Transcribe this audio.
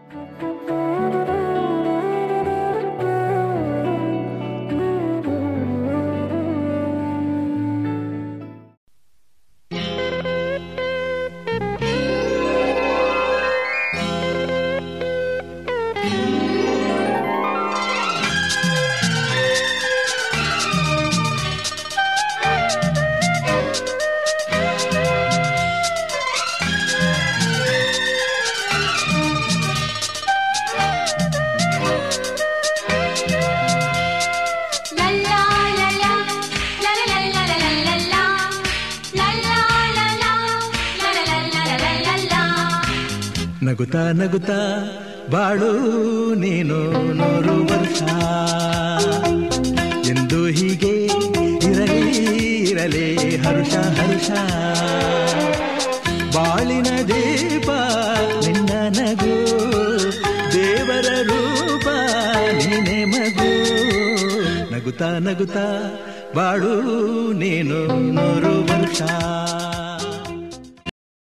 ನಗುತ್ತಾ ನಗುತ್ತಾ ಬಾಳು ನೀನು 100 ವರ್ಷ ಎಂದು ಹೀಗೆ ಇರಲಿ ಇರಲಿ ಹರುಷ ಹರುಷ ಬಾಳಿನ ದೀಪ ನಿನ್ನ ನಗು ದೇವರ ರೂಪ ನೀನೆ ಮಗು ನಗುತ್ತಾ ನಗುತ್ತಾ ಬಾಳು ನೀನು 100 ವರ್ಷ